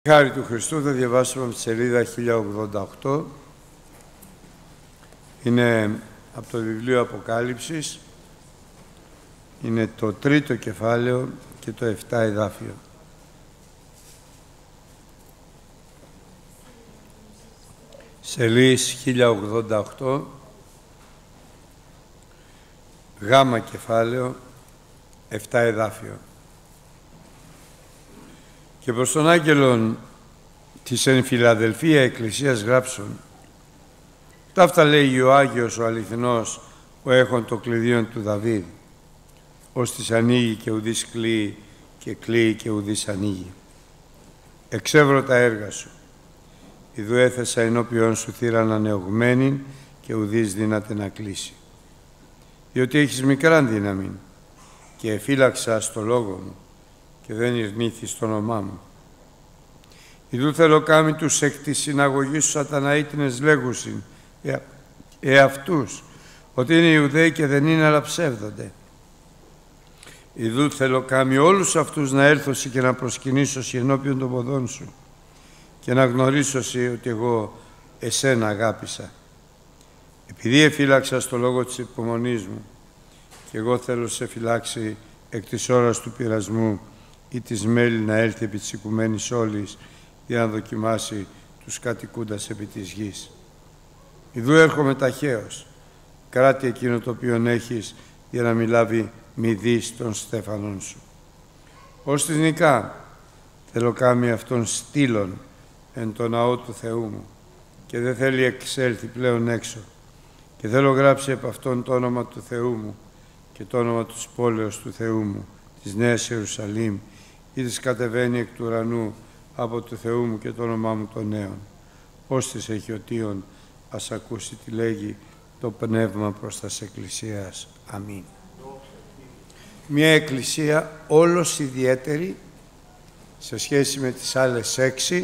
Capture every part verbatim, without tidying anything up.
Χάρη του Χριστού θα διαβάσουμε από τη σελίδα χίλια ογδόντα οκτώ. Είναι από το βιβλίο Αποκάλυψης. Είναι το τρίτο κεφάλαιο και το εφτά εδάφιο. Σελίδα χίλια ογδόντα οκτώ, γάμα κεφάλαιο, εφτά εδάφιο. Και προς τον άγγελον της εν Φιλαδελφία Εκκλησίας γράψον: ταύτα λέει ο Άγιος ο αληθινός, ο έχων το κλειδίον του Δαβίδ, ως της ανοίγει και ουδής κλείει και κλείει και ουδής ανοίγει. Εξεύρω τα έργα σου, ιδού έθεσα ενώπιον σου θύραν ανεωγμένη και ουδής δύναται να κλείσει. Διότι έχεις μικράν δύναμη και εφύλαξα στο λόγο μου και δεν ειρνήθης το όνομά μου. Ιδού θέλω κάμει τους εκ της συναγωγής σου σαταναίτινες λέγουσιν ε, εαυτούς, ότι είναι Ιουδαίοι και δεν είναι, αλλά ψεύδονται. Ιδού θέλω κάμει όλους αυτούς να έλθωσι και να προσκυνήσωσι ενώπιον των ποδών σου και να γνωρίσωσι ότι εγώ εσένα αγάπησα. Επειδή εφύλαξα στο λόγο της υπομονής μου και εγώ θέλω σε φυλάξει εκ της ώρας του πειρασμού ή της μέλη να έλθει επί της οικουμένης όλης για να δοκιμάσει τους κατοικούντας επί της γης. Ιδού έρχομαι ταχαίως, κράτη εκείνο το οποίον έχεις για να μη λάβει μη δεις των στέφανων σου. Ως της νικά θέλω κάμει αυτόν στήλων εν το ναό του Θεού μου και δεν θέλει εξέλθει πλέον έξω και θέλω γράψει επ' αυτόν το όνομα του Θεού μου και το όνομα της πόλεως του Θεού μου, της Νέας Ιερουσαλήμ, ή της κατεβαίνει εκ του ουρανού από του Θεού μου και το όνομά μου των νέων. Ως της εχειοτίων ας ακούσει τι λέγει το πνεύμα προς τας εκκλησίας. Αμήν. Μια εκκλησία όλος ιδιαίτερη σε σχέση με τις άλλες έξι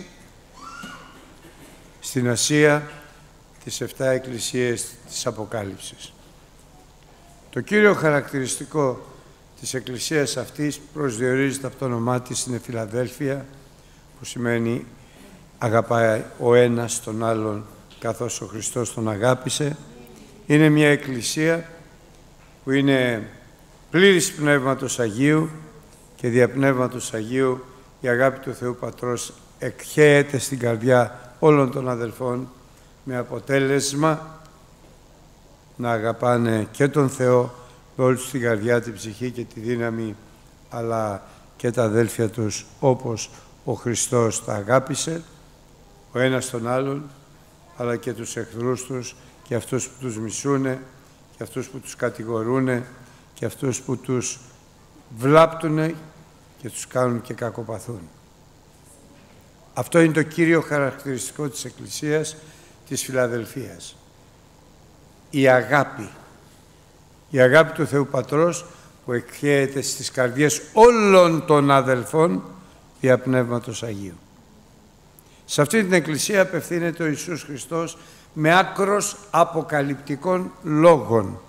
στην Ασία, τις εφτά εκκλησίες της Αποκάλυψης. Το κύριο χαρακτηριστικό της εκκλησίας αυτής προσδιορίζεται από το όνομά της, είναι Φιλαδέλφια, που σημαίνει αγαπάει ο ένας τον άλλον καθώς ο Χριστός τον αγάπησε. Είναι μια εκκλησία που είναι πλήρης Πνεύματος Αγίου και δια Πνεύματος Αγίου η αγάπη του Θεού Πατρός εκχέεται στην καρδιά όλων των αδελφών με αποτέλεσμα να αγαπάνε και τον Θεό με όλη την καρδιά, την ψυχή και τη δύναμη, αλλά και τα αδέλφια τους όπως ο Χριστός τα αγάπησε, ο ένας τον άλλον, αλλά και τους εχθρούς τους και αυτούς που τους μισούνε και αυτούς που τους κατηγορούνε και αυτούς που τους βλάπτουνε και τους κάνουν και κακοπαθούν. Αυτό είναι το κύριο χαρακτηριστικό της Εκκλησίας της Φιλαδελφίας. Η αγάπη. Η αγάπη του Θεού Πατρός που εκχέεται στις καρδιές όλων των αδελφών δια Πνεύματος Αγίου. Σε αυτή την Εκκλησία απευθύνεται ο Ιησούς Χριστός με άκρος αποκαλυπτικών λόγων,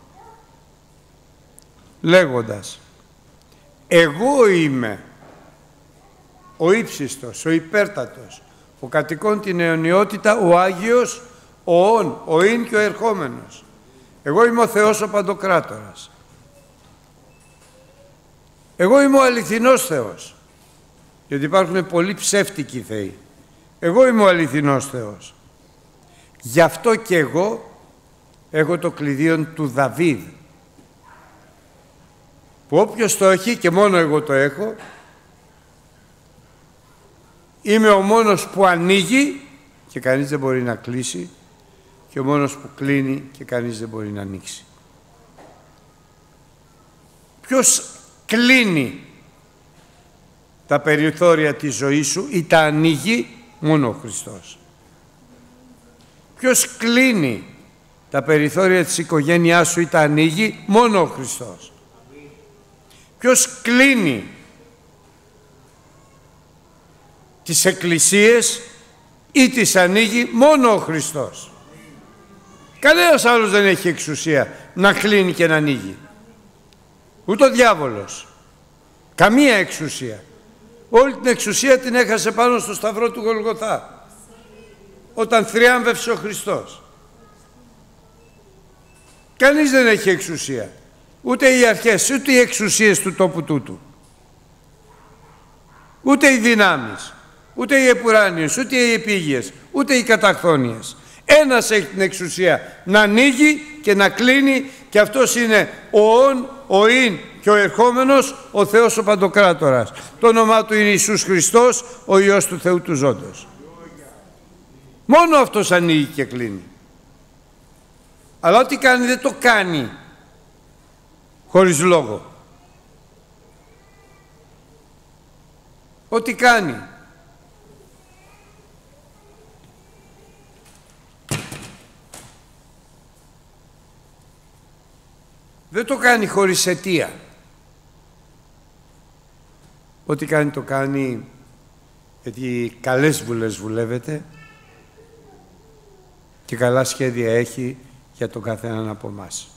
λέγοντας: εγώ είμαι ο ύψιστος, ο υπέρτατος, ο κατοικών την αιωνιότητα, ο Άγιος, ο ον, ο ειν και ο ερχόμενος. Εγώ είμαι ο Θεός ο Παντοκράτορας. Εγώ είμαι ο αληθινός Θεός. Γιατί υπάρχουν πολλοί ψεύτικοι θεοί. Εγώ είμαι ο αληθινός Θεός. Γι' αυτό και εγώ έχω το κλειδίον του Δαβίδ. Που όποιος το έχει, και μόνο εγώ το έχω, είμαι ο μόνος που ανοίγει και κανείς δεν μπορεί να κλείσει και ο μόνος που κλείνει και κανείς δεν μπορεί να ανοίξει. Ποιος κλείνει τα περιθώρια της ζωής σου ή τα ανοίγει? Μόνο ο Χριστός. Ποιος κλείνει τα περιθώρια της οικογένειάς σου ή τα ανοίγει? Μόνο ο Χριστός. Ποιος κλείνει τις εκκλησίες ή τις ανοίγει? Μόνο ο Χριστός. Κανένας άλλος δεν έχει εξουσία να κλείνει και να ανοίγει. Ούτε ο διάβολος. Καμία εξουσία. Όλη την εξουσία την έχασε πάνω στο σταυρό του Γολγοθά, όταν θριάμβευσε ο Χριστός. Κανείς δεν έχει εξουσία. Ούτε οι αρχές, ούτε οι εξουσίες του τόπου τούτου. Ούτε οι δυνάμεις, ούτε οι επουράνιες, ούτε οι επίγειες, ούτε οι καταχθόνιες. Ένας έχει την εξουσία να ανοίγει και να κλείνει, και αυτός είναι ο ον, ο ειν και ο ερχόμενος, ο Θεός ο Παντοκράτορας. Το όνομά του είναι Ιησούς Χριστός, ο Υιός του Θεού του Ζώντος. Μόνο αυτός ανοίγει και κλείνει. Αλλά ό,τι κάνει δεν το κάνει χωρίς λόγο. Ό,τι κάνει δεν το κάνει χωρίς αιτία. Ό,τι κάνει το κάνει γιατί καλές βουλές βουλεύεται και καλά σχέδια έχει για τον καθέναν από εμάς.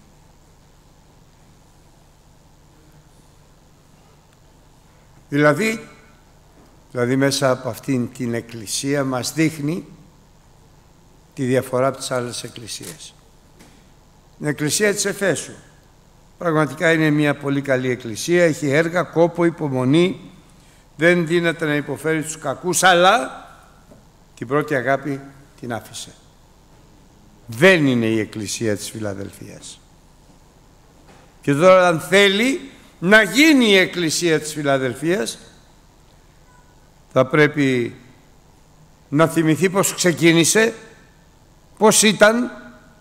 Δηλαδή, δηλαδή μέσα από αυτήν την εκκλησία μας δείχνει τη διαφορά από τις άλλες εκκλησίες. Η εκκλησία της Εφέσου πραγματικά είναι μια πολύ καλή εκκλησία, έχει έργα, κόπο, υπομονή, δεν δύναται να υποφέρει τους κακούς, αλλά την πρώτη αγάπη την άφησε. Δεν είναι η εκκλησία της Φιλαδελφίας. Και τώρα αν θέλει να γίνει η εκκλησία της Φιλαδελφίας, θα πρέπει να θυμηθεί πώς ξεκίνησε, πώς ήταν,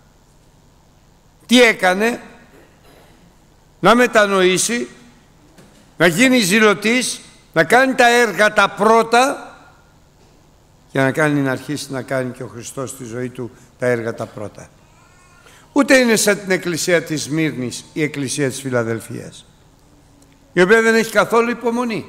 τι έκανε, να μετανοήσει, να γίνει ζηλωτής, να κάνει τα έργα τα πρώτα, για να κάνει να αρχίσει να κάνει και ο Χριστός στη ζωή του τα έργα τα πρώτα. Ούτε είναι σαν την εκκλησία της Σμύρνης, η εκκλησία της Φιλαδελφίας, η οποία δεν έχει καθόλου υπομονή.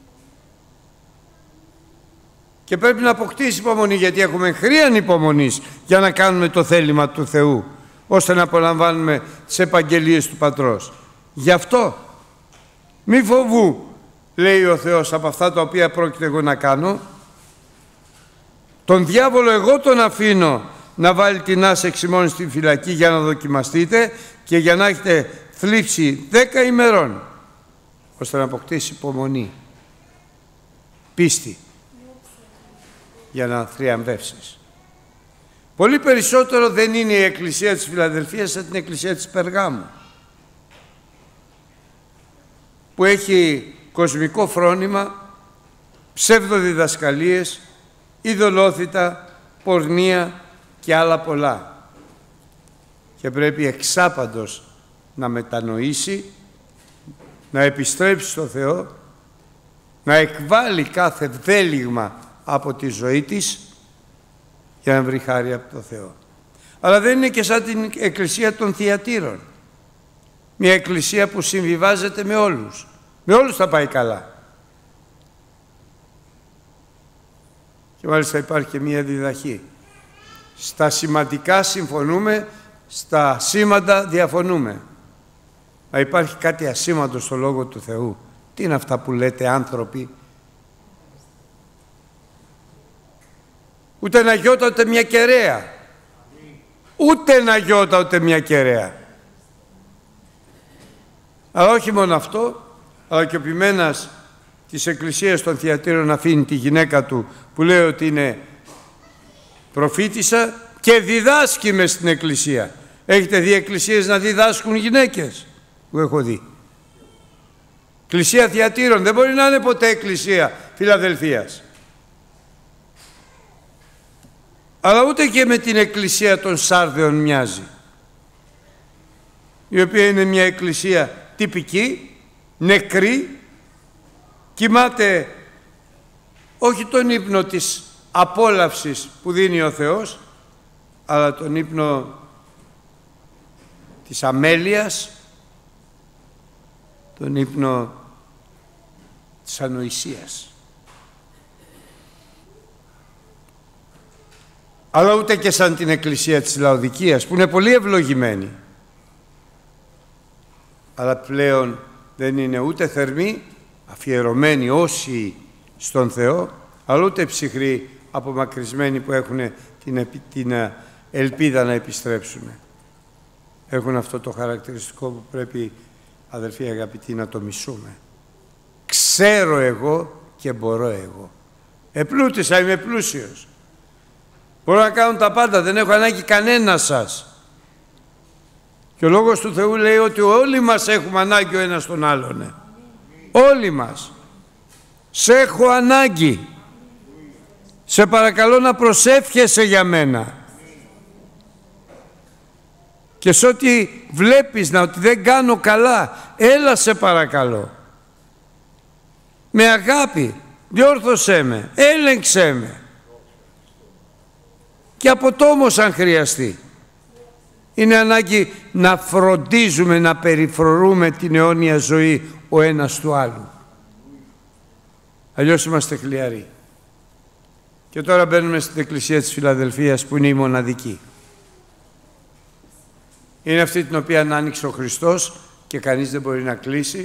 Και πρέπει να αποκτήσει υπομονή, γιατί έχουμε χρείαν υπομονής για να κάνουμε το θέλημα του Θεού, ώστε να απολαμβάνουμε τις επαγγελίες του Πατρός. Γι' αυτό μη φοβού, λέει ο Θεός, από αυτά τα οποία πρόκειται εγώ να κάνω. Τον διάβολο εγώ τον αφήνω να βάλει την άσεξη μόνο στη φυλακή για να δοκιμαστείτε και για να έχετε θλίψη δέκα ημερών, ώστε να αποκτήσει υπομονή, πίστη, για να θριαμβεύσεις. Πολύ περισσότερο δεν είναι η εκκλησία της Φιλαδελφίας σαν την εκκλησία της Περγάμου, που έχει κοσμικό φρόνημα, ψευδοδιδασκαλίες, ειδωλόθητα, πορνεία και άλλα πολλά. Και πρέπει εξάπαντος να μετανοήσει, να επιστρέψει στο Θεό, να εκβάλει κάθε βδέλιγμα από τη ζωή της για να βρει χάρη από το Θεό. Αλλά δεν είναι και σαν την εκκλησία των Θειατήρων. Μια εκκλησία που συμβιβάζεται με όλους. Με όλους θα πάει καλά. Και μάλιστα υπάρχει και μια διδαχή. Στα σημαντικά συμφωνούμε, στα σήμαντα διαφωνούμε. Να υπάρχει κάτι ασήμαντο στο Λόγο του Θεού. Τι είναι αυτά που λέτε άνθρωποι? Ούτε να γιώτα ούτε μια κεραία. Ούτε να γιώτα ούτε μια κεραία. Αλλά όχι μόνο αυτό, αλλά και ο ποιμένας της Εκκλησίας των Θειατήρων αφήνει τη γυναίκα του που λέει ότι είναι προφήτησα και διδάσκει μες στην Εκκλησία. Έχετε δει εκκλησίες να διδάσκουν γυναίκες? Που έχω δει. Εκκλησία Θειατήρων δεν μπορεί να είναι ποτέ εκκλησία Φιλαδελφίας. Αλλά ούτε και με την εκκλησία των Σάρδεων μοιάζει, η οποία είναι μια εκκλησία τυπική, νεκρή, κοιμάται όχι τον ύπνο της απόλαυσης που δίνει ο Θεός, αλλά τον ύπνο της αμέλειας, τον ύπνο της ανοησίας. Αλλά ούτε και σαν την εκκλησία της Λαοδικίας, που είναι πολύ ευλογημένη, αλλά πλέον δεν είναι ούτε θερμή, αφιερωμένοι όσοι στον Θεό, αλλά ούτε ψυχροί απομακρυσμένοι που έχουν την, την ελπίδα να επιστρέψουν. Έχουν αυτό το χαρακτηριστικό που πρέπει, αδελφοί αγαπητοί, να το μισούμε. Ξέρω εγώ και μπορώ εγώ. Επλούτησα, είμαι πλούσιος. Μπορώ να κάνω τα πάντα, δεν έχω ανάγκη κανένα σας. Και ο Λόγος του Θεού λέει ότι όλοι μας έχουμε ανάγκη ο ένας τον άλλον. Όλοι μας. Σε έχω ανάγκη. Σε παρακαλώ να προσεύχεσαι για μένα. Και σε ό,τι βλέπεις να ότι δεν κάνω καλά, έλα σε παρακαλώ. Με αγάπη, διόρθωσέ με, έλεγξέ με. Και αποτόμως αν χρειαστεί. Είναι ανάγκη να φροντίζουμε, να περιφρονούμε την αιώνια ζωή ο ένας του άλλου. Αλλιώς είμαστε χλιαροί. Και τώρα μπαίνουμε στην Εκκλησία της Φιλαδελφίας που είναι η μοναδική. Είναι αυτή την οποία άνοιξε ο Χριστός και κανείς δεν μπορεί να κλείσει.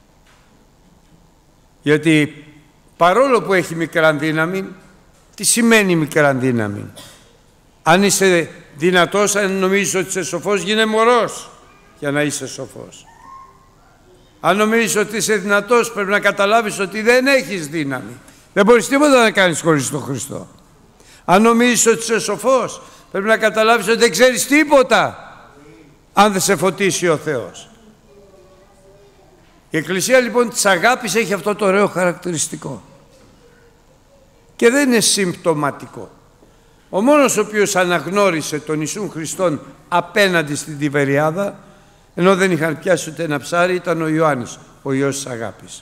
Γιατί παρόλο που έχει μικρά δύναμη, τι σημαίνει μικρά δύναμη? Αν είσαι δυνατός, αν νομίζεις ότι είσαι σοφός, γίνε μωρός για να είσαι σοφός. Αν νομίζεις ότι είσαι δυνατός, πρέπει να καταλάβεις ότι δεν έχεις δύναμη. Δεν μπορείς τίποτα να κάνεις χωρίς τον Χριστό. Αν νομίζεις ότι είσαι σοφός, πρέπει να καταλάβεις ότι δεν ξέρεις τίποτα αν δεν σε φωτίσει ο Θεός. Η Εκκλησία λοιπόν της αγάπης έχει αυτό το ωραίο χαρακτηριστικό. Και δεν είναι συμπτωματικό. Ο μόνος ο οποίος αναγνώρισε τον Ιησούν Χριστόν απέναντι στην Τιβεριάδα, ενώ δεν είχαν πιάσει ούτε ένα ψάρι, ήταν ο Ιωάννης, ο Υιός της αγάπης.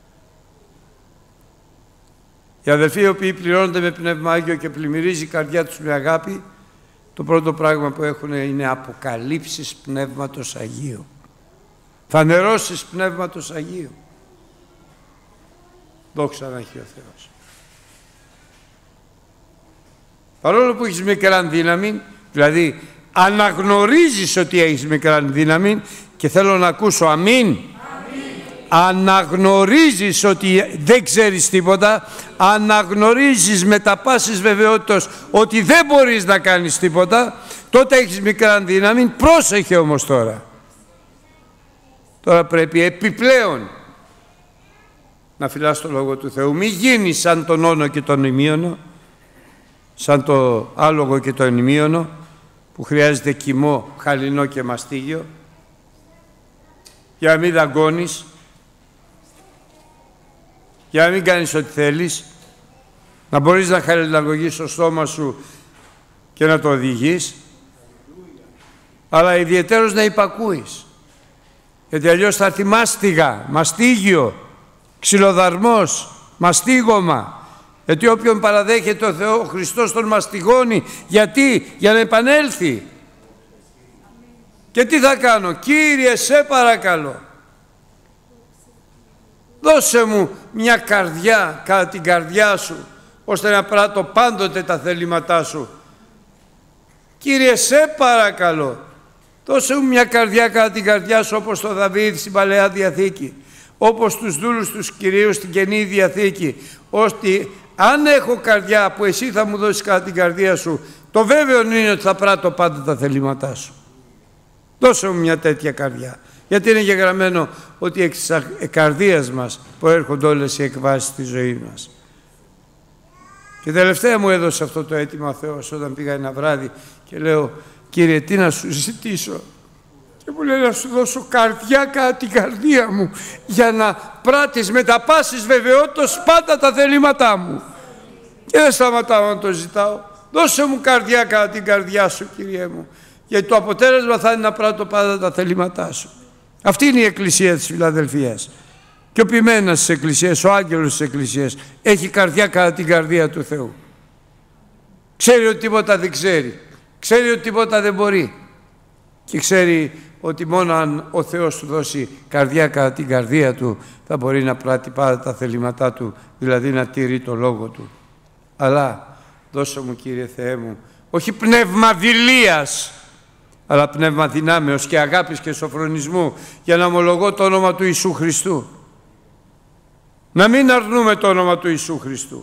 Οι αδελφοί οι οποίοι πληρώνονται με Πνεύμα Άγιο και πλημμυρίζει η καρδιά τους με αγάπη, το πρώτο πράγμα που έχουν είναι αποκαλύψεις Πνεύματος Αγίου. Φανερώσεις Πνεύματος Αγίου. Δόξα να έχει ο Θεός. Παρόλο που έχεις μικρά δύναμη, δηλαδή αναγνωρίζεις ότι έχεις μικρά δύναμη, και θέλω να ακούσω αμήν. Αμήν. Αναγνωρίζεις ότι δεν ξέρεις τίποτα, αναγνωρίζεις με τα πάσης βεβαιότητας ότι δεν μπορείς να κάνεις τίποτα, τότε έχεις μικρά δύναμη. Πρόσεχε όμως τώρα. Τώρα πρέπει επιπλέον να φυλάς το Λόγο του Θεού. Μη γίνεις σαν τον όνο και τον ημίωνο, σαν το άλογο και το ημίωνο που χρειάζεται κοιμό, χαλινό και μαστίγιο, για να μην δαγκώνεις, για να μην κάνεις ό,τι θέλεις, να μπορείς να χαλιναγωγείς το στόμα σου και να το οδηγείς, αλλά ιδιαιτέρως να υπακούεις. Γιατί αλλιώς θα έρθει μάστιγα, μαστίγιο, ξυλοδαρμός, μαστίγωμα. Γιατί όποιον παραδέχεται ο Θεό, ο Χριστός τον μαστιγώνει. Γιατί? Για να επανέλθει. Και τι θα κάνω? Κύριε, σε παρακαλώ, δώσε μου μια καρδιά κατά την καρδιά σου, ώστε να πράττω πάντοτε τα θελήματά σου. Κύριε, σε παρακαλώ, δώσε μου μια καρδιά κατά την καρδιά σου, όπως το Δαβίδ στην Παλαιά Διαθήκη, όπως τους δούλους τους Κυρίου στην Καινή Διαθήκη, ώστε αν έχω καρδιά που εσύ θα μου δώσεις κατά την καρδία σου, το βέβαιο είναι ότι θα πράττω πάντα τα θελήματά σου. Δώσε μου μια τέτοια καρδιά. Γιατί είναι γεγραμμένο ότι εκ της καρδίας μας προέρχονται όλες οι εκβάσεις της ζωής μας. Και τελευταία μου έδωσε αυτό το αίτημα ο Θεός όταν πήγα ένα βράδυ και λέω, Κύριε, τι να σου ζητήσω? Και μου λέει, να σου δώσω καρδιά κατά την καρδία μου, για να πράττεις με τα πάσης βεβαιότητας πάντα τα θελήματά μου. Και δεν σταματάω να το ζητάω. Δώσε μου καρδιά κατά την καρδιά σου, Κύριε μου, γιατί το αποτέλεσμα θα είναι να πράττω πάντα τα θελήματά σου. Αυτή είναι η Εκκλησία της Φιλαδελφίας. Και ο ποιμένας της Εκκλησίας, ο άγγελος της Εκκλησίας, έχει καρδιά κατά την καρδία του Θεού. Ξέρει ότι τίποτα δεν ξέρει. Ξέρει ότι τίποτα δεν μπορεί. Και ξέρει ότι μόνο αν ο Θεός του δώσει καρδιά κατά την καρδία του, θα μπορεί να πράττει πάντα τα θελήματά του, δηλαδή να τηρεί το Λόγο του. Αλλά δώσε μου, Κύριε Θεέ μου, όχι πνεύμα δειλίας, αλλά πνεύμα δυνάμεως και αγάπης και σοφρονισμού, για να ομολογώ το όνομα του Ιησού Χριστού. Να μην αρνούμε το όνομα του Ιησού Χριστού.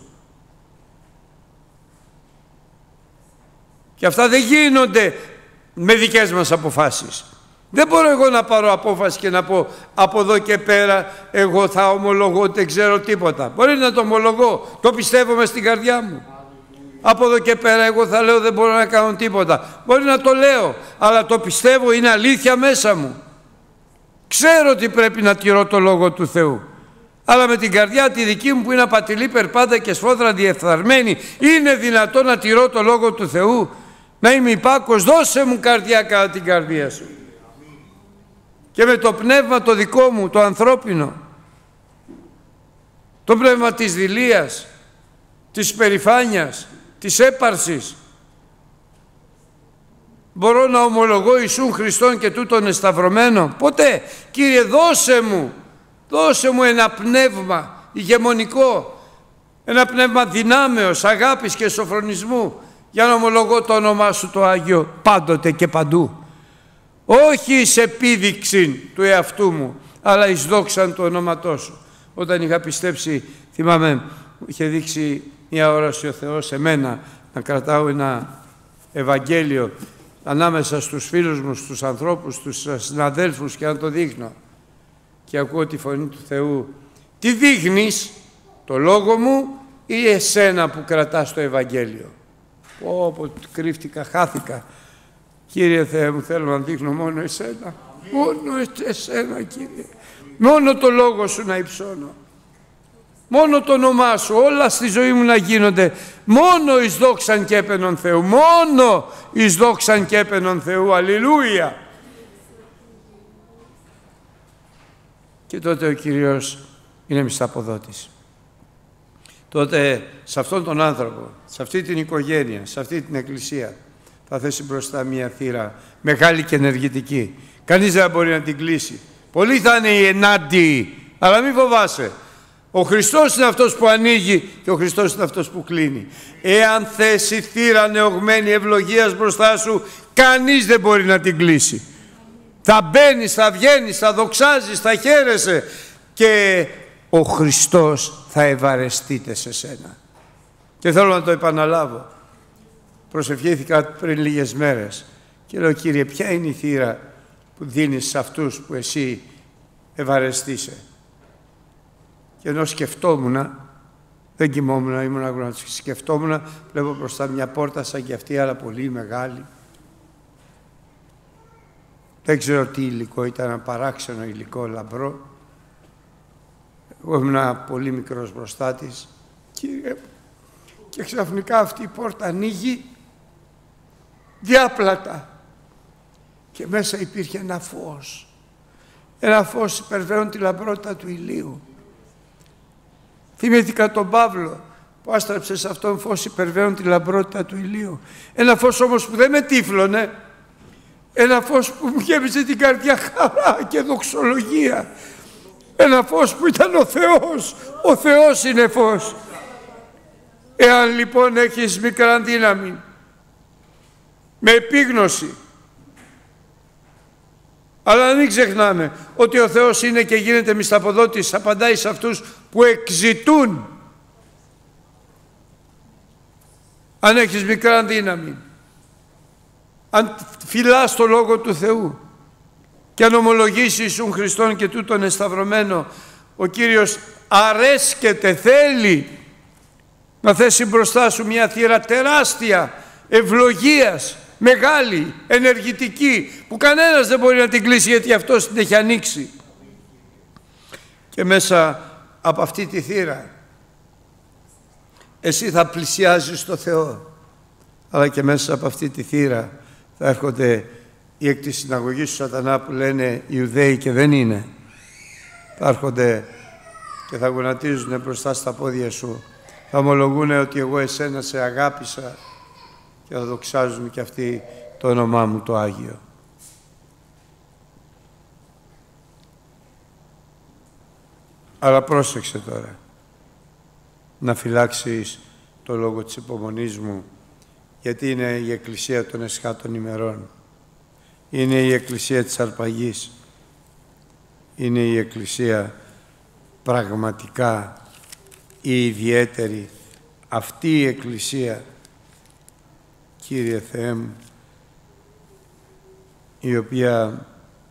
Και αυτά δεν γίνονται με δικές μας αποφάσεις. Δεν μπορώ εγώ να πάρω απόφαση και να πω από εδώ και πέρα εγώ θα ομολογώ ότι δεν ξέρω τίποτα. Μπορεί να το ομολογώ, το πιστεύω μες στην καρδιά μου. Από εδώ και πέρα εγώ θα λέω δεν μπορώ να κάνω τίποτα. Μπορεί να το λέω, αλλά το πιστεύω, είναι αλήθεια μέσα μου. Ξέρω ότι πρέπει να τηρώ το Λόγο του Θεού. Αλλά με την καρδιά τη δική μου που είναι απατηλή, περπάτα και σφόδρα διεφθαρμένη, είναι δυνατόν να τηρώ το Λόγο του Θεού? Να είμαι υπάκος? Δώσε μου καρδιά κατά την καρδία σου. Και με το πνεύμα το δικό μου, το ανθρώπινο, το πνεύμα της δειλίας, της περηφάνειας, της έπαρσης, μπορώ να ομολογώ Ιησούν Χριστόν και τούτον εσταυρωμένο? Ποτέ. Κύριε, δώσε μου, δώσε μου ένα πνεύμα ηγεμονικό, ένα πνεύμα δυνάμεως, αγάπης και σοφρονισμού, για να ομολογώ το όνομά σου το Άγιο πάντοτε και παντού. Όχι εις επίδειξη του εαυτού μου, αλλά εις δόξαν του ονόματός σου. Όταν είχα πιστέψει, θυμάμαι, είχε δείξει μια όραση ο Θεός σε μένα να κρατάω ένα Ευαγγέλιο ανάμεσα στους φίλους μου, στους ανθρώπους, στους συναδέλφους και να το δείχνω. Και ακούω τη φωνή του Θεού. Τι δείχνεις, το λόγο μου ή εσένα που κρατάς το Ευαγγέλιο? Πω, πω, κρύφτηκα, χάθηκα. Κύριε Θεέ μου, θέλω να δείχνω μόνο εσένα. Μόνο εσένα, Κύριε. Μόνο το λόγο σου να υψώνω. Μόνο το όνομά σου, όλα στη ζωή μου να γίνονται μόνο εις δόξαν και έπαινον Θεού. Μόνο εις δόξαν και έπαινον Θεού. Αλληλούια. Και τότε ο Κύριος είναι μισθαποδότης. Τότε σε αυτόν τον άνθρωπο, σε αυτή την οικογένεια, σε αυτή την εκκλησία θα θέσει μπροστά μια θύρα μεγάλη και ενεργητική. Κανείς δεν μπορεί να την κλείσει. Πολλοί θα είναι οι ενάντιοι, αλλά μην φοβάσαι. Ο Χριστός είναι αυτός που ανοίγει και ο Χριστός είναι αυτός που κλείνει. Εάν θέσει θύρα νεωγμένη ευλογίας μπροστά σου, κανείς δεν μπορεί να την κλείσει. Θα μπαίνεις, θα βγαίνεις, θα δοξάζεις, θα χαίρεσαι και ο Χριστός θα ευαρεστείται σε σένα. Και θέλω να το επαναλάβω. Προσευχήθηκα πριν λίγες μέρες και λέω, Κύριε, ποια είναι η θύρα που δίνεις σε αυτούς που εσύ ευαρεστείσαι? Και ενώ σκεφτόμουν, δεν κοιμόμουν, ήμουν αγωνιστικός, σκεφτόμουν, βλέπω μπροστά μια πόρτα σαν και αυτή, αλλά πολύ μεγάλη. Δεν ξέρω τι υλικό ήταν, ένα παράξενο υλικό, λαμπρό. Εγώ ήμουν πολύ μικρός μπροστά της, Κύριε, και ξαφνικά αυτή η πόρτα ανοίγει διάπλατα και μέσα υπήρχε ένα φως. Ένα φως υπερβαίνουν τη λαμπρότητα του ηλίου. Θυμήθηκα τον Παύλο που άστραψε σε αυτόν φως υπερβαίνουν τη λαμπρότητα του ηλίου. Ένα φως όμως που δεν με τύφλωνε. Ένα φως που μου γέμιζε την καρδιά χαρά και δοξολογία. Ένα φως που ήταν ο Θεός. Ο Θεός είναι φως. Εάν λοιπόν έχεις μικρά δύναμη, με επίγνωση, αλλά μην ξεχνάμε ότι ο Θεός είναι και γίνεται μισθαποδότης, απαντάει σε αυτούς που εξητούν. Αν έχεις μικρά δύναμη, αν φυλάς το Λόγο του Θεού και αν ομολογήσεις Ιησούν Χριστόν και τούτον εσταυρωμένο, ο Κύριος αρέσκεται, θέλει να θέσει μπροστά σου μια θύρα τεράστια ευλογίας, μεγάλη, ενεργητική, που κανένας δεν μπορεί να την κλείσει γιατί αυτός την έχει ανοίξει. Και μέσα από αυτή τη θύρα εσύ θα πλησιάζεις το Θεό, αλλά και μέσα από αυτή τη θύρα θα έρχονται οι εκ της συναγωγής του σατανά που λένε Ιουδαίοι και δεν είναι. Θα έρχονται και θα γονατίζουν μπροστά στα πόδια σου. Θα ομολογούν ότι εγώ εσένα σε αγάπησα και θα δοξάζουν και αυτοί το όνομά μου το Άγιο. Αλλά πρόσεξε τώρα να φυλάξεις το λόγο της υπομονής μου, γιατί είναι η Εκκλησία των Εσχάτων ημερών. Είναι η Εκκλησία της Αρπαγής. Είναι η Εκκλησία πραγματικά η ιδιαίτερη αυτή η Εκκλησία, Κύριε Θεέ μου, η οποία,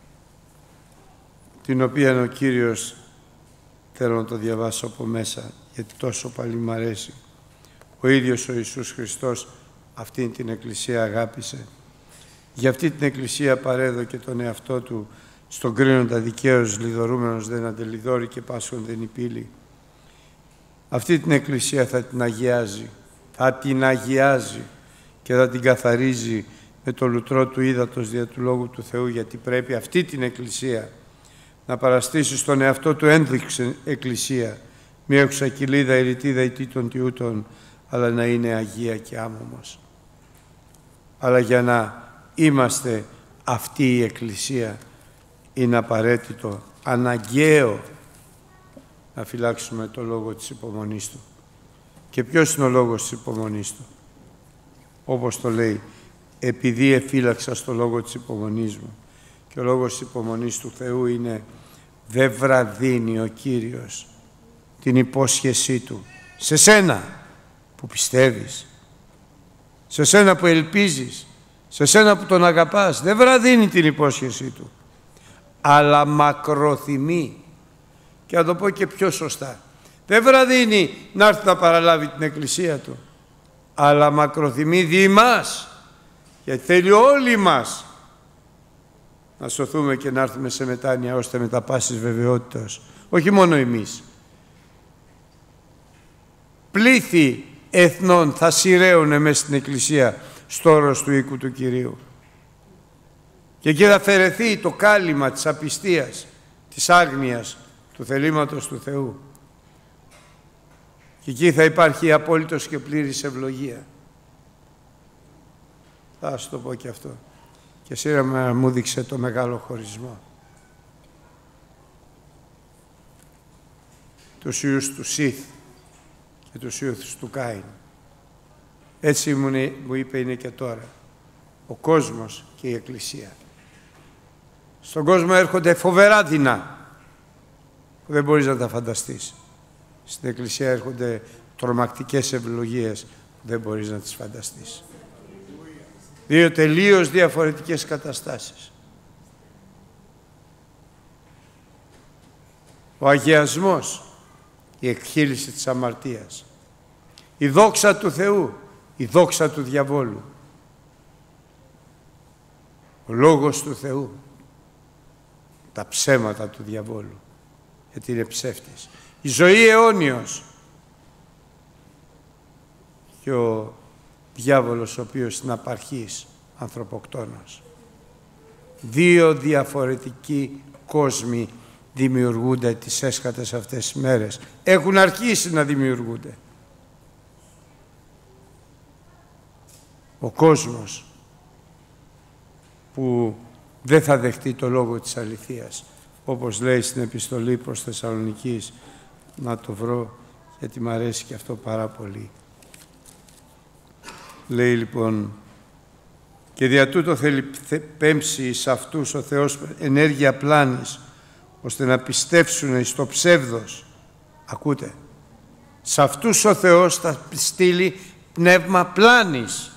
την οποία ο Κύριος, θέλω να το διαβάσω από μέσα, γιατί τόσο πολύ μ' αρέσει, ο ίδιος ο Ιησούς Χριστός αυτήν την Εκκλησία αγάπησε. Για αυτή την Εκκλησία παρέδωκε τον εαυτό Του, στον κρίνοντα δικαίως, λιδωρούμενος δεν αντελιδώρει και πάσχον δεν υπήλει. Αυτή την Εκκλησία θα την αγιάζει, θα την αγιάζει και θα την καθαρίζει με το λουτρό του ύδατος δια του Λόγου του Θεού, γιατί πρέπει αυτή την Εκκλησία να παραστήσει στον εαυτό του ένδειξη Εκκλησία, μη έχουσα κοιλίδα, ερητίδα ή τίτων τιούτων, αλλά να είναι αγία και άμωμος. Αλλά για να είμαστε αυτή η Εκκλησία, είναι απαραίτητο, αναγκαίο, να φυλάξουμε το λόγο της υπομονής Του. Και ποιος είναι ο λόγος της υπομονής Του? Όπως το λέει, επειδή εφύλαξα στο λόγο της υπομονής μου. Και ο λόγος της υπομονής του Θεού είναι, δεν βραδύνει ο Κύριος την υπόσχεσή Του σε σένα που πιστεύεις, σε σένα που ελπίζεις, σε σένα που Τον αγαπάς. Δεν βραδύνει την υπόσχεσή Του, αλλά μακροθυμεί. Και να το πω και πιο σωστά, δεν βραδύνει να έρθει να παραλάβει την Εκκλησία Του, αλλά μακροθυμεί δι' εμάς, γιατί θέλει όλοι μας να σωθούμε και να έρθουμε σε μετάνοια, ώστε με τα πάσης βεβαιότητας, όχι μόνο εμείς, πλήθη εθνών θα σειραίουνε μέσα στην Εκκλησία στο όρος του οίκου του Κυρίου. Και εκεί θα αφαιρεθεί το κάλυμα της απιστίας, της άγνοιας, του θελήματος του Θεού. Και εκεί θα υπάρχει απόλυτος και πλήρης ευλογία. Θα σου το πω και αυτό. Και σήμερα μου δείξε το μεγάλο χωρισμό. Τους ιούς του Σιθ και τους ιούς του Κάιν. Έτσι μου είπε είναι και τώρα. Ο κόσμος και η Εκκλησία. Στον κόσμο έρχονται φοβερά δεινά που δεν μπορείς να τα φανταστείς. Στην Εκκλησία έρχονται τρομακτικές ευλογίες που δεν μπορείς να τις φανταστείς. Δύο τελείως διαφορετικές καταστάσεις. Ο αγιασμός, η εκχύλιση της αμαρτίας. Η δόξα του Θεού, η δόξα του διαβόλου. Ο λόγος του Θεού, τα ψέματα του διαβόλου, γιατί είναι ψεύτης. Η ζωή αιώνιος και ο διάβολος ο οποίος είναι απαρχής, ανθρωποκτόνος. Δύο διαφορετικοί κόσμοι δημιουργούνται τις έσχατες αυτές τις μέρες. Έχουν αρχίσει να δημιουργούνται. Ο κόσμος που δεν θα δεχτεί το λόγο της αληθείας, όπως λέει στην επιστολή προς Θεσσαλονικής, να το βρω γιατί μ' αρέσει και αυτό πάρα πολύ. Λέει λοιπόν, και δια τούτο θέλει πέμψει εις αυτούς ο Θεός ενέργεια πλάνης, ώστε να πιστέψουν εις το ψεύδος. Ακούτε, σε αυτούς ο Θεός θα στείλει πνεύμα πλάνης,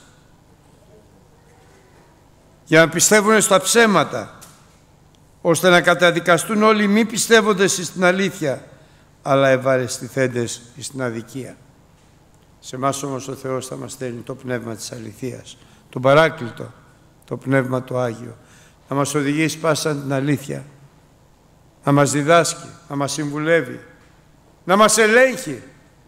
για να πιστεύουν στα ψέματα, ώστε να καταδικαστούν όλοι μη πιστεύοντες στην αλήθεια, αλλά ευαρεστηθέντες στην αδικία. Σε εμάς όμως ο Θεός θα μας στέλνει το πνεύμα της αληθείας, τον Παράκλητο, το πνεύμα το Άγιο, να μας οδηγήσει πάσα την αλήθεια, να μας διδάσκει, να μας συμβουλεύει, να μας ελέγχει.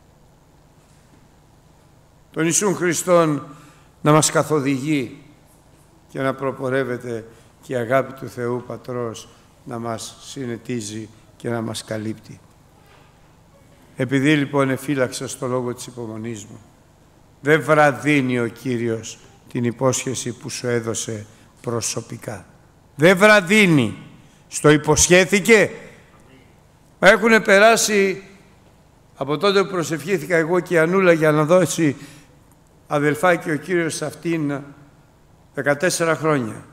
Τον Ιησούν Χριστόν να μας καθοδηγεί και να προπορεύεται και η αγάπη του Θεού Πατρός να μας συνετίζει και να μας καλύπτει. Επειδή λοιπόν εφύλαξα στο λόγο της υπομονής μου, δεν βραδύνει ο Κύριος την υπόσχεση που σου έδωσε προσωπικά. Δεν βραδύνει. Στο υποσχέθηκε. Έχουν περάσει από τότε που προσευχήθηκα εγώ και η Ανούλα για να δώσει αδελφάκι ο Κύριος σε αυτήν δεκατέσσερα χρόνια.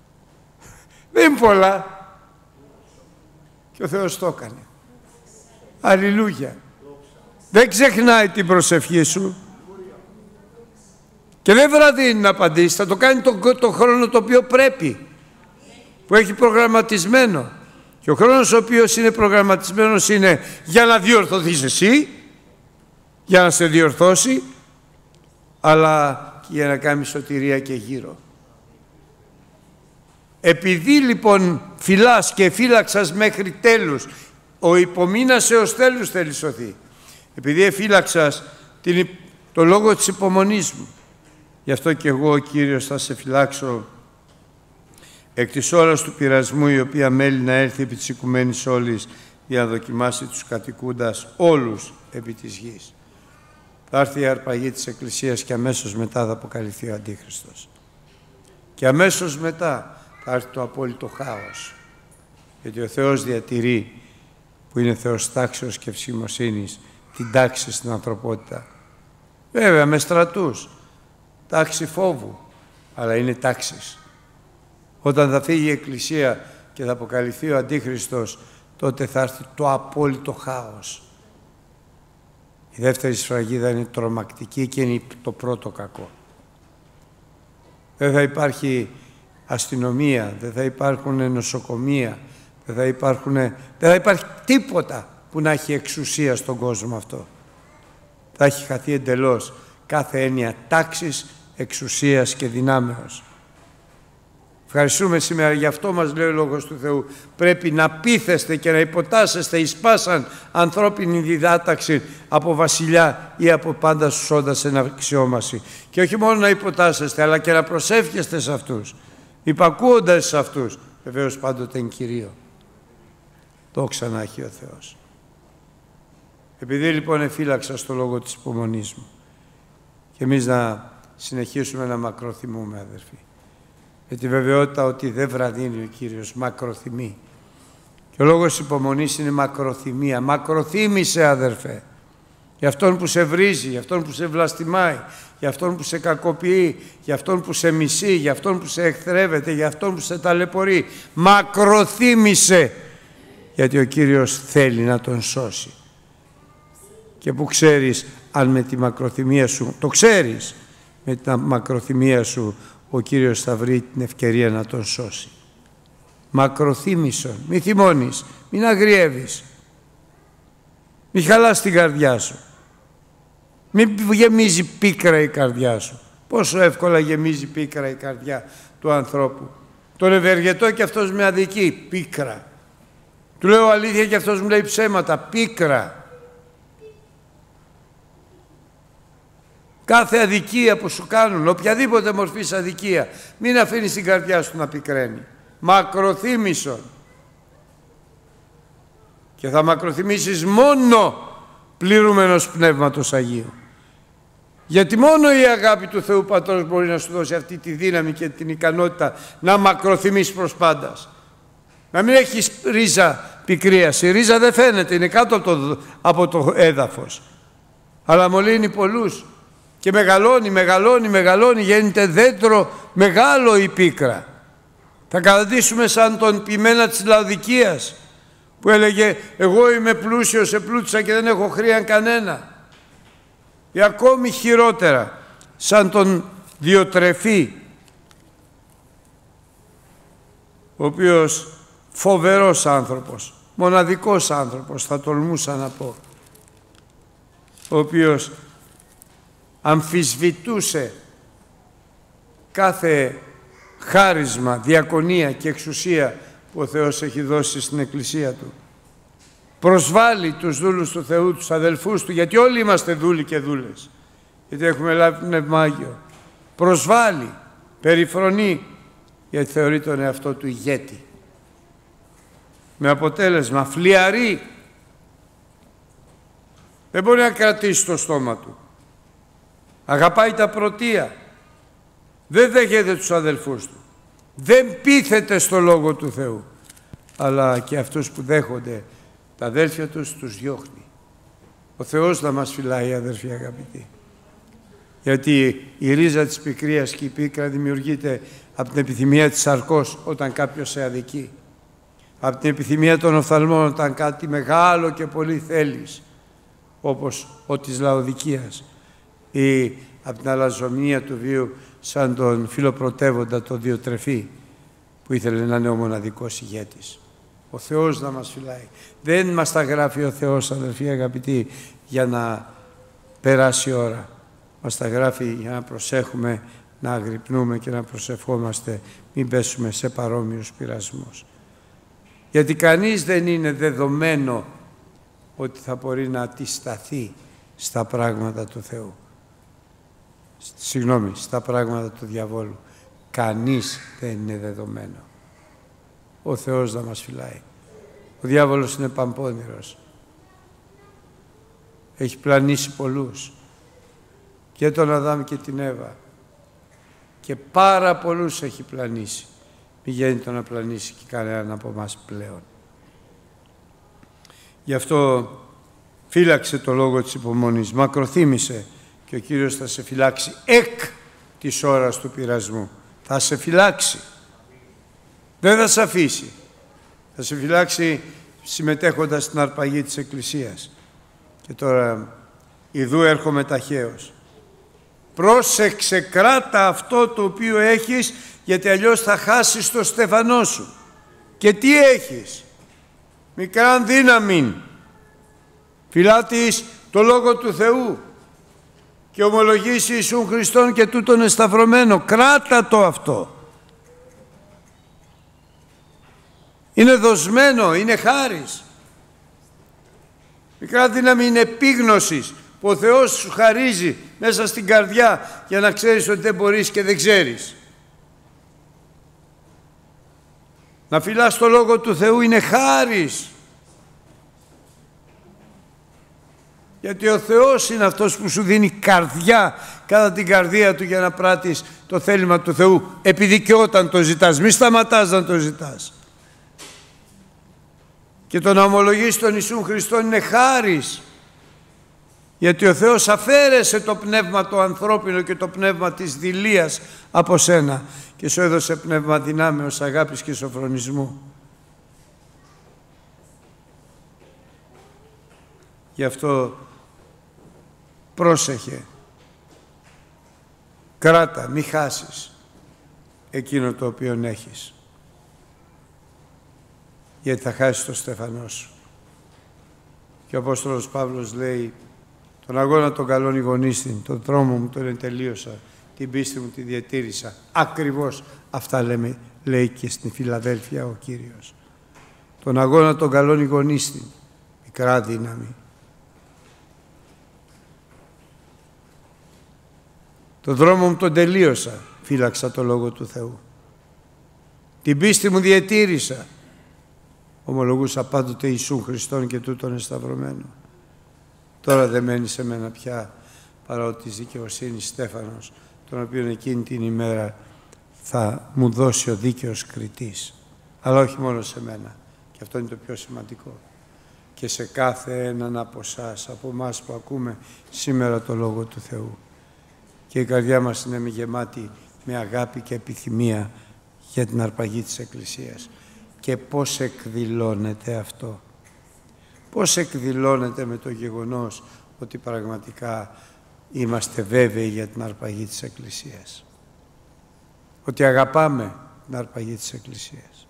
Δεν είναι πολλά. Και ο Θεός το έκανε. Αλληλούια. Δεν ξεχνάει την προσευχή σου. Και δεν βραδύνει να απαντήσει. Θα το κάνει τον το χρόνο το οποίο πρέπει. Που έχει προγραμματισμένο. Και ο χρόνος ο οποίος είναι προγραμματισμένος είναι για να διορθωθείς εσύ, για να σε διορθώσει, αλλά και για να κάνει σωτηρία και γύρω. Επειδή λοιπόν φυλάς και φύλαξας μέχρι τέλους, ο υπομείνας έως τέλους θέλει σωθεί. Επειδή εφύλαξας την, το λόγο της υπομονής μου, γι' αυτό και εγώ ο Κύριος θα σε φυλάξω εκ της ώρας του πειρασμού, η οποία μέλει να έρθει επί της οικουμένης όλης για να δοκιμάσει τους κατοικούντας όλους επί της γης. Θα έρθει η αρπαγή της Εκκλησίας και αμέσως μετά θα αποκαλυφθεί ο Αντίχριστος. Και αμέσως μετά θα έρθει το απόλυτο χάος. Γιατί ο Θεός διατηρεί, που είναι Θεός τάξεως και ευσημοσύνης, την τάξη στην ανθρωπότητα. Βέβαια με στρατούς, τάξη φόβου, αλλά είναι τάξης. Όταν θα φύγει η Εκκλησία και θα αποκαλυφθεί ο Αντίχριστος, τότε θα έρθει το απόλυτο χάος. Η δεύτερη σφραγίδα είναι τρομακτική και είναι το πρώτο κακό. Δεν θα υπάρχει αστυνομία, δεν θα υπάρχουν νοσοκομεία, δεν θα, υπάρχουν, δεν θα υπάρχει τίποτα που να έχει εξουσία στον κόσμο αυτό. Θα έχει χαθεί εντελώς κάθε έννοια τάξης, εξουσίας και δυνάμεως. Ευχαριστούμε σήμερα, γι' αυτό μας λέει ο Λόγος του Θεού. Πρέπει να πείθεστε και να υποτάσσεστε εις πάσαν ανθρώπινη διδάταξη από βασιλιά ή από πάντα στους όντας εν αξιόμαση. Και όχι μόνο να υποτάσσεστε, αλλά και να προσεύχεστε σε αυτούς, υπακούοντας σε αυτούς, βεβαίως πάντοτε εν Κυρίω. Δόξα να έχει ο Θεός. Επειδή λοιπόν εφύλαξα στο λόγο της υπομονής μου, και εμείς να συνεχίσουμε να μακροθυμούμε, αδερφοί, με τη βεβαιότητα ότι δεν βραδύνει ο Κύριος, μακροθυμεί. Και ο λόγος υπομονής είναι μακροθυμία. Μακροθύμησε, αδερφέ, για αυτόν που σε βρίζει, για αυτόν που σε βλαστημάει, για αυτόν που σε κακοποιεί, για αυτόν που σε μισεί, για αυτόν που σε εχθρεύεται, για αυτόν που σε ταλαιπωρεί. Μακροθύμησε, γιατί ο Κύριος θέλει να τον σώσει. Και που ξέρεις αν με τη μακροθυμία σου, το ξέρεις, με τη μακροθυμία σου ο Κύριος θα βρει την ευκαιρία να τον σώσει. Μακροθύμησον, μη θυμώνεις, μην αγριεύεις, μη χαλάς την καρδιά σου, μην γεμίζει πίκρα η καρδιά σου. Πόσο εύκολα γεμίζει πίκρα η καρδιά του ανθρώπου. Τον ευεργετώ και αυτός με αδικεί, πίκρα. Του λέω αλήθεια και αυτός μου λέει ψέματα, πίκρα. Κάθε αδικία που σου κάνουν, οποιαδήποτε μορφής αδικία, μην αφήνεις την καρδιά σου να πικραίνει. Μακροθύμησον. Και θα μακροθυμήσεις μόνο πληρούμενος Πνεύματος Αγίου. Γιατί μόνο η αγάπη του Θεού Πατρός μπορεί να σου δώσει αυτή τη δύναμη και την ικανότητα να μακροθυμείς προς πάντας. Να μην έχεις ρίζα πικρίας. Η ρίζα δεν φαίνεται, είναι κάτω από το, από το έδαφος. Αλλά μολύνει πολλούς. Και μεγαλώνει, μεγαλώνει, μεγαλώνει, γίνεται δέντρο μεγάλο η πίκρα. Θα καταντήσουμε σαν τον ποιμένα της Λαοδικίας που έλεγε εγώ είμαι πλούσιος, επλούτησα και δεν έχω χρήαν κανένα. Ή ακόμη χειρότερα σαν τον Διοτρεφή, ο οποίος φοβερός άνθρωπος, μοναδικός άνθρωπος θα τολμούσα να πω, ο οποίος αμφισβητούσε κάθε χάρισμα, διακονία και εξουσία που ο Θεός έχει δώσει στην Εκκλησία Του. Προσβάλλει τους δούλους του Θεού, τους αδελφούς Του, γιατί όλοι είμαστε δούλοι και δούλες, γιατί έχουμε λάβει Πνεύμα Άγιο. Προσβάλλει, περιφρονεί, γιατί θεωρεί τον εαυτό του ηγέτη. Με αποτέλεσμα, φλιαρεί. Δεν μπορεί να κρατήσει το στόμα του. Αγαπάει τα πρωτεία. Δεν δέχεται τους αδελφούς του. Δεν πείθεται στο Λόγο του Θεού. Αλλά και αυτούς που δέχονται τα αδέλφια τους, τους διώχνει. Ο Θεός να μας φυλάει, αδελφοί αγαπητοί. Γιατί η ρίζα της πικρίας και η πίκρα δημιουργείται από την επιθυμία της σαρκός όταν κάποιος σε αδικεί. από την επιθυμία των οφθαλμών, όταν κάτι μεγάλο και πολύ θέλεις, όπως ο της Λαοδικίας, ή από την αλαζομία του βίου, σαν τον φιλοπρωτεύοντα τον Διοτρεφή, που ήθελε να είναι ο μοναδικός ηγέτης. Ο Θεός να μας φυλάει. Δεν μας τα γράφει ο Θεός, αδελφοί αγαπητοί, για να περάσει η ώρα. Μας τα γράφει για να προσέχουμε, να αγρυπνούμε και να προσευχόμαστε, μην πέσουμε σε παρόμοιους πειρασμούς. Γιατί κανείς δεν είναι δεδομένο ότι θα μπορεί να αντισταθεί στα πράγματα του Θεού. Συγγνώμη, στα πράγματα του διαβόλου. Κανείς δεν είναι δεδομένο. Ο Θεός να μας φυλάει. Ο διάβολος είναι παμπώνηρος. Έχει πλανήσει πολλούς. Και τον Αδάμ και την Εύα. Και πάρα πολλούς έχει πλανήσει. Μη γέννητο να πλανήσει και κανέναν από εμάς πλέον. Γι' αυτό φύλαξε το λόγο της υπομονής. Μακροθύμησε και ο Κύριος θα σε φυλάξει εκ της ώρας του πειρασμού. Θα σε φυλάξει. Δεν θα σε αφήσει. Θα σε φυλάξει συμμετέχοντας στην αρπαγή της Εκκλησίας. Και τώρα, ιδού έρχομαι ταχαίως. Πρόσεξε, κράτα αυτό το οποίο έχεις, γιατί αλλιώς θα χάσεις το στεφανό σου. Και τι έχεις? Μικράν δύναμην. Φυλάτης το Λόγο του Θεού και ομολογήσει Ιησούν Χριστόν και τούτον εσταυρωμένο. Κράτα το αυτό. Είναι δοσμένο, είναι χάρις. Μικρά δύναμη είναι επίγνωσης που ο Θεός σου χαρίζει μέσα στην καρδιά για να ξέρεις ότι δεν μπορείς και δεν ξέρεις. Να φυλάς το Λόγο του Θεού είναι χάρις. Γιατί ο Θεός είναι αυτός που σου δίνει καρδιά κατά την καρδία Του για να πράττεις το θέλημα του Θεού. Επειδή και όταν το ζητάς, μη σταματάς να το ζητάς. Και το να ομολογείς τον Ιησούν Χριστόν είναι χάρις. Γιατί ο Θεός αφαίρεσε το πνεύμα το ανθρώπινο και το πνεύμα της δειλίας από σένα και σου έδωσε πνεύμα δυνάμεως, αγάπης και σοφρονισμού. Γι' αυτό πρόσεχε, κράτα, μη χάσεις εκείνο το οποίο έχεις, γιατί θα χάσεις το στεφανό σου. Και ο Απόστολος Παύλος λέει, τον αγώνα των καλών ηγονίστην, τον δρόμο μου τον εντελείωσα, την πίστη μου τη διατήρησα. Ακριβώς αυτά λέμε, λέει και στην Φιλαδέλφια ο Κύριος. Τον αγώνα των καλών ηγονίστην, μικρά δύναμη. Το δρόμο μου τον τελείωσα, φύλαξα το Λόγο του Θεού. Την πίστη μου διατήρησα, ομολογούσα πάντοτε Ιησούν Χριστόν και τούτον εσταυρωμένο. Τώρα δεν μένει σε μένα πια παρά ότι της δικαιοσύνης Στέφανος, τον οποίον εκείνη την ημέρα θα μου δώσει ο δίκαιος κριτής. Αλλά όχι μόνο σε μένα, και αυτό είναι το πιο σημαντικό, και σε κάθε έναν από εσάς, από εμάς που ακούμε σήμερα το Λόγο του Θεού. Και η καρδιά μας είναι γεμάτη με αγάπη και επιθυμία για την αρπαγή της Εκκλησίας. Και πώς εκδηλώνεται αυτό? Πώς εκδηλώνεται με το γεγονός ότι πραγματικά είμαστε βέβαιοι για την αρπαγή της Εκκλησίας. Ότι αγαπάμε την αρπαγή της Εκκλησίας.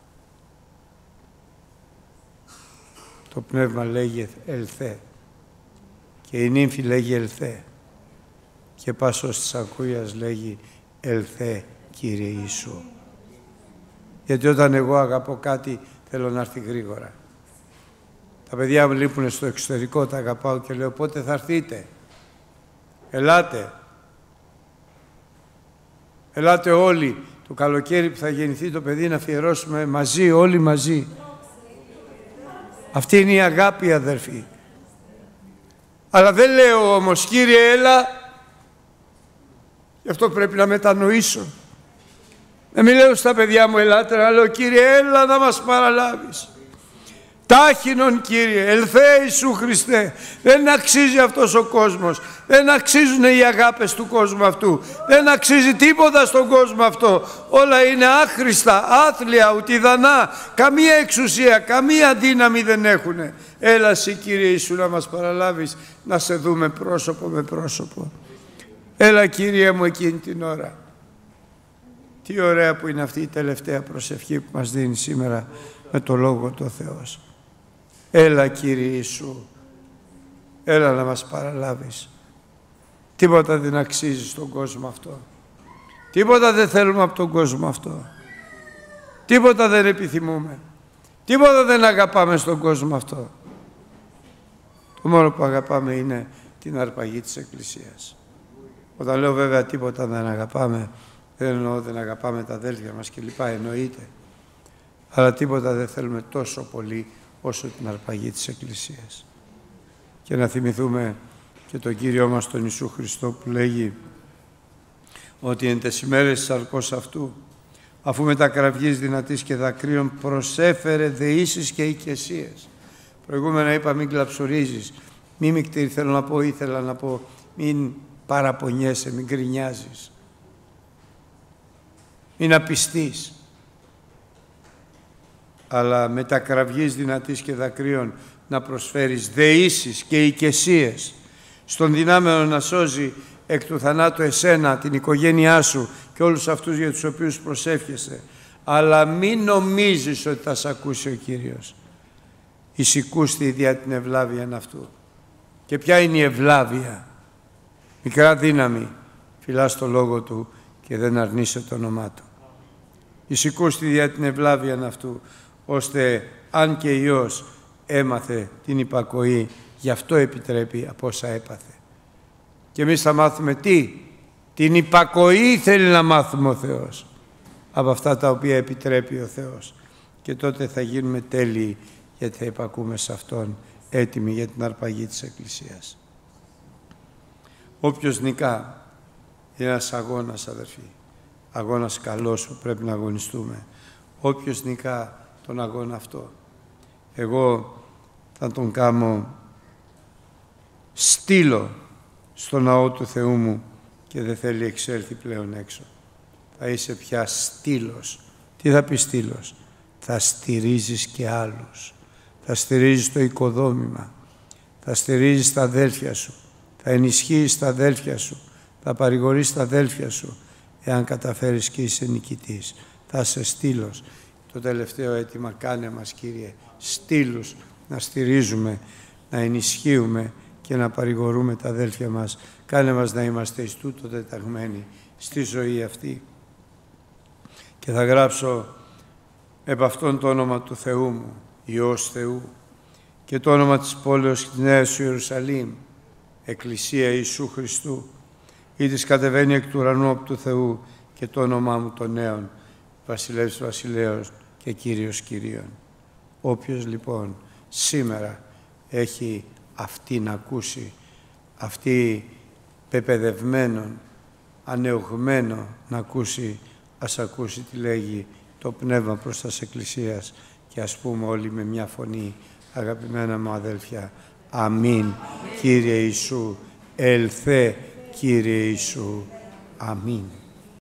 Το Πνεύμα λέγει ελθέ και η νύμφη λέγει ελθέ και πάσος της ακούιας λέγει ελθέ Κύριε Ιησού. Γιατί όταν εγώ αγαπώ κάτι θέλω να έρθει γρήγορα. Τα παιδιά μου λείπουν στο εξωτερικό, τα αγαπάω και λέω πότε θα έρθείτε? Ελάτε. Ελάτε όλοι. Το καλοκαίρι που θα γεννηθεί το παιδί να αφιερώσουμε μαζί, όλοι μαζί. Αυτή είναι η αγάπη, αδερφοί. Αλλά δεν λέω όμως, Κύριε έλα, γι' αυτό πρέπει να μετανοήσω. Να μην λέω στα παιδιά μου ελάτε, να λέω Κύριε έλα να μας παραλάβεις. Τάχινον, Κύριε, ελθέ Ιησού Χριστέ. Δεν αξίζει αυτός ο κόσμος. Δεν αξίζουν οι αγάπες του κόσμου αυτού. Δεν αξίζει τίποτα στον κόσμο αυτό. Όλα είναι άχρηστα, άθλια, ουτιδανά. Καμία εξουσία, καμία δύναμη δεν έχουν. Έλα εσύ, Κύριε Ιησού, να μας παραλάβεις, να σε δούμε πρόσωπο με πρόσωπο. Έλα, Κύριε μου, εκείνη την ώρα. Τι ωραία που είναι αυτή η τελευταία προσευχή που μας δίνει σήμερα με το Λόγο του Θεός. Έλα, Κύριε Ιησού, έλα να μας παραλάβεις. Τίποτα δεν αξίζει στον κόσμο αυτό. Τίποτα δεν θέλουμε από τον κόσμο αυτό. Τίποτα δεν επιθυμούμε. Τίποτα δεν αγαπάμε στον κόσμο αυτό. Το μόνο που αγαπάμε είναι την αρπαγή της Εκκλησίας. Όταν λέω βέβαια τίποτα δεν αγαπάμε, δεν εννοώ δεν αγαπάμε τα αδέλφια μας κλπ. Εννοείται. Αλλά τίποτα δεν θέλουμε τόσο πολύ όσο την αρπαγή της Εκκλησίας. Και να θυμηθούμε και τον Κύριό μας τον Ιησού Χριστό που λέγει ότι εν τες ημέρες της σαρκός αυτού, αφού με τα κραυγής δυνατής και δακρύων προσέφερε δεήσεις και οικεσίες. Προηγούμενα είπα μην κλαψουρίζεις, μην μικτήρι, θέλω να πω, ήθελα να πω, μην παραπονιέσαι, μην γκρινιάζεις, μην απιστείς. Αλλά με τα κραυγής δυνατής και δακρύων να προσφέρεις δεήσεις και οικεσίες στον δυνάμενο να σώζει εκ του θανάτου εσένα, την οικογένειά σου και όλους αυτούς για τους οποίους προσεύχεσαι. Αλλά μην νομίζεις ότι θα σε ακούσει ο Κύριος. Εισηκούστη δια την ευλάβεια αυτού. Και ποια είναι η ευλάβεια? Μικρά δύναμη, φυλάς το λόγο του και δεν αρνείσαι το όνομά του. Εισηκούστη δια την ευλάβεια αυτού, ώστε αν και Υιός έμαθε την υπακοή, γι' αυτό επιτρέπει από όσα έπαθε. Και εμείς θα μάθουμε τι? Την υπακοή θέλει να μάθουμε ο Θεός από αυτά τα οποία επιτρέπει ο Θεός. Και τότε θα γίνουμε τέλειοι, γιατί θα υπακούμε σε Αυτόν, έτοιμοι για την αρπαγή της Εκκλησίας. Όποιος νικά, είναι ένας αγώνας, αδερφοί, αγώνας καλός που πρέπει να αγωνιστούμε. Όποιος νικά τον αγώνα αυτό, εγώ θα τον κάνω στήλο στο ναό του Θεού μου και δεν θέλει εξέλθει πλέον έξω. Θα είσαι πια στήλος. Τι θα πει στήλος? Θα στηρίζεις και άλλους. Θα στηρίζεις το οικοδόμημα. Θα στηρίζεις τα αδέλφια σου. Θα ενισχύεις τα αδέλφια σου. Θα παρηγορείς τα αδέλφια σου. Εάν καταφέρεις και είσαι νικητής. Θα είσαι στήλος. Το τελευταίο αίτημα κάνε μας, Κύριε, στήλους να στηρίζουμε, να ενισχύουμε και να παρηγορούμε τα αδέλφια μας. Κάνε μας να είμαστε εις τούτο τεταγμένοι στη ζωή αυτή. Και θα γράψω επ' αυτόν το όνομα του Θεού μου, Υιός Θεού, και το όνομα της πόλεως της Νέας Ιερουσαλήμ, Εκκλησία Ιησού Χριστού, ή της κατεβαίνει εκ του ουρανού από του Θεού, και το όνομά μου των νέων, Βασιλεύς Βασιλέως και Κύριος Κυρίων. Όποιος λοιπόν σήμερα έχει αυτή να ακούσει, αυτή πεπαιδευμένον, ανεωγμένο να ακούσει, ας ακούσει τι λέγει το Πνεύμα προς τας Εκκλησίας και ας πούμε όλοι με μια φωνή, αγαπημένα μου αδέλφια, αμήν, Κύριε Ιησού, ελθέ Κύριε Ιησού, αμήν.